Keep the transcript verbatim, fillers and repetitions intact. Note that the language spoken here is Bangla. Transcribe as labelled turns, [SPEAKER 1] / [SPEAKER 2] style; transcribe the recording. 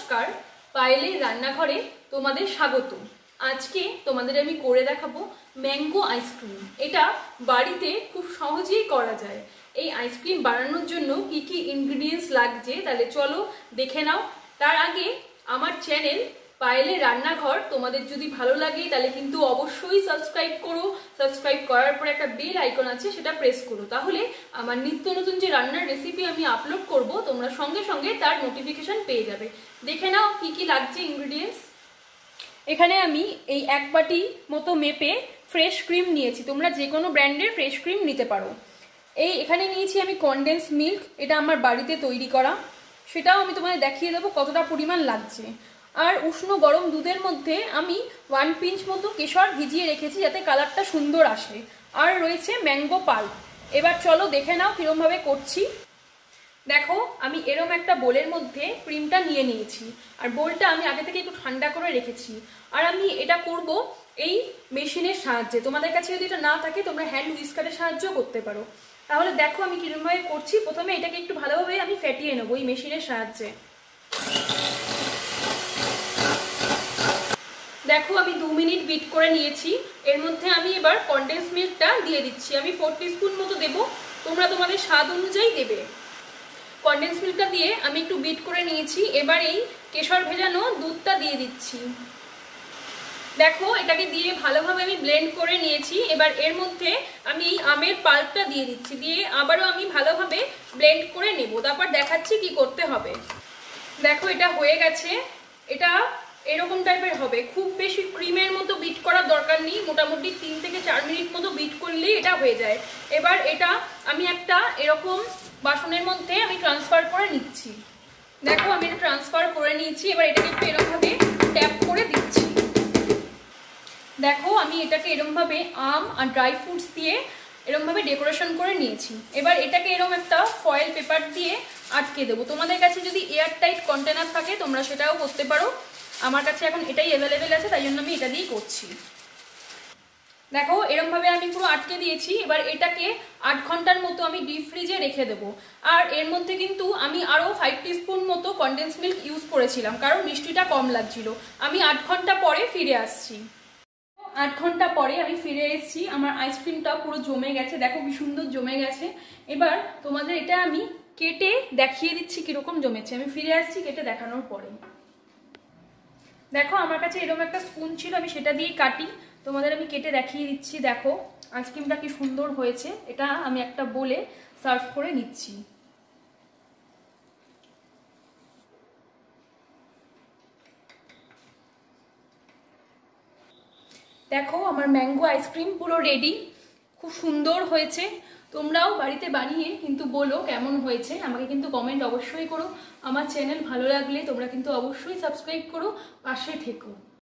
[SPEAKER 1] নমস্কার, পায়েলের রান্নাঘরে তোমাদের স্বাগত। আজকে তোমাদের আমি করে দেখাবো ম্যাঙ্গো আইসক্রিম। এটা বাড়িতে খুব সহজেই করা যায়। এই আইসক্রিম বানানোর জন্য কি কি ইনগ্রিডিয়েন্টস লাগছে তাহলে চলো দেখে নাও। তার আগে আমার চ্যানেল পায়েলের রান্নাঘর তোমাদের যদি ভালো লাগে তাহলে কিন্তু অবশ্যই সাবস্ক্রাইব করো। সাবস্ক্রাইব করার পরে একটা বেল আইকন আছে, সেটা প্রেস করো, তাহলে আমার নিত্য নতুন যে রান্নার রেসিপি আমি আপলোড করব তোমরা সঙ্গে সঙ্গে তার নোটিফিকেশন পেয়ে যাবে। দেখে নাও কি কি লাগছে ইনগ্রিডিয়েন্টস। এখানে আমি এই এক বাটি মতো মেপে ফ্রেশ ক্রিম নিয়েছি, তোমরা যে কোনো ব্র্যান্ডের ফ্রেশ ক্রিম নিতে পারো। এই এখানে নিয়েছি আমি কনডেন্স মিল্ক, এটা আমার বাড়িতে তৈরি করা, সেটাও আমি তোমাদের দেখিয়ে দেবো কতটা পরিমাণ লাগছে। আর উষ্ণ গরম দুধের মধ্যে আমি ওয়ান পিঞ্চ মতো কেশর ভিজিয়ে রেখেছি যাতে কালারটা সুন্দর আসে। আর রয়েছে ম্যাঙ্গো পাল্প। এবার চলো দেখে নাও কিরমভাবে করছি। দেখো আমি এরম একটা বোলের মধ্যে ক্রিমটা নিয়ে নিয়েছি, আর বোলটা আমি আগে থেকে একটু ঠান্ডা করে রেখেছি। আর আমি এটা করব এই মেশিনের সাহায্যে। তোমাদের কাছে যদি এটা না থাকে তোমরা হ্যান্ড হুইস্কারের সাহায্য করতে পারো। তাহলে দেখো আমি কিরমভাবে করছি। প্রথমে এটাকে একটু ভালোভাবে আমি ফেটিয়ে নেবো এই মেশিনের সাহায্যে। দেখো আমি দু মিনিট বিট করে নিয়েছি। এর মধ্যে আমি এবার কনডেন্স মিল্কটা দিয়ে দিচ্ছি। আমি ফোর টিস্পুন মতো দেবো, তোমরা তোমাদের স্বাদ অনুযায়ী দেবে। কনডেন্স মিল্কটা দিয়ে আমি একটু বিট করে নিয়েছি। এবার এই কেশর ভেজানো দুধটা দিয়ে দিচ্ছি। দেখো এটাকে দিয়ে ভালোভাবে আমি ব্লেন্ড করে নিয়েছি। এবার এর মধ্যে আমি এই আমের পাল্পটা দিয়ে দিচ্ছি, দিয়ে আবারও আমি ভালোভাবে ব্লেন্ড করে নেব। তারপর দেখাচ্ছি কি করতে হবে। দেখো এটা হয়ে গেছে, এটা এরকম টাইপের হবে। খুব বেশি ক্রিমের মতো বিট করার দরকার নেই, মোটামুটি তিন থেকে চার মিনিট মতো বিট করলেই এটা হয়ে যায়। এবার এটা আমি একটা এরকম বাসনের মধ্যে আমি ট্রান্সফার করে নিচ্ছি। দেখো আমি এটা ট্রান্সফার করে নিয়েছি। এবার এটাকে একটু এরকমভাবে ট্যাপ করে দিচ্ছি। দেখো আমি এটাকে এরকমভাবে আম আর ড্রাই ফ্রুটস দিয়ে এরকমভাবে ডেকোরেশন করে নিয়েছি। এবার এটাকে এরকম একটা ফয়েল পেপার দিয়ে আটকে দেবো। তোমাদের কাছে যদি এয়ার টাইট কন্টেনার থাকে তোমরা সেটাও করতে পারো। আমার কাছে এখন এটাই অ্যাভেলেবেল আছে, তাই জন্য আমি এটা দিয়েই করছি। দেখো এরমভাবে আমি পুরো আটকে দিয়েছি। এবার এটাকে আট ঘন্টার মতো আমি ডিপ ফ্রিজে রেখে দেবো। আর এর মধ্যে কিন্তু আমি আরও ফাইভ টিস্পুন মতো কনডেন্স মিল্ক ইউজ করেছিলাম, কারণ মিষ্টিটা কম লাগছিল। আমি আট ঘন্টা পরে ফিরে আসছি। আট ঘন্টা পরে আমি ফিরে এসেছি। আমার আইসক্রিমটা পুরো জমে গেছে, দেখো কি সুন্দর জমে গেছে। এবার তোমাদের এটা আমি কেটে দেখিয়ে দিচ্ছি কিরকম জমেছে। আমি ফিরে আসছি কেটে দেখানোর পরে। দেখো আমার কাছে এরকম একটা স্পুন ছিল, আমি সেটা দিয়েই কাটি। তোমাদের আমি কেটে দেখিয়ে দিচ্ছি। দেখো আইসক্রিমটা কি সুন্দর হয়েছে। এটা আমি একটা বোলে সার্ভ করে নিচ্ছি। দেখো আমার ম্যাঙ্গো আইসক্রিম পুরো রেডি, খুব সুন্দর হয়েছে। তোমরাও বাড়িতে বানিয়ে কিন্তু বলো কেমন হয়েছে, আমাকে কিন্তু কমেন্ট অবশ্যই করো। আমার চ্যানেল ভালো লাগলে তোমরা কিন্তু অবশ্যই সাবস্ক্রাইব করো, পাশে থেকো।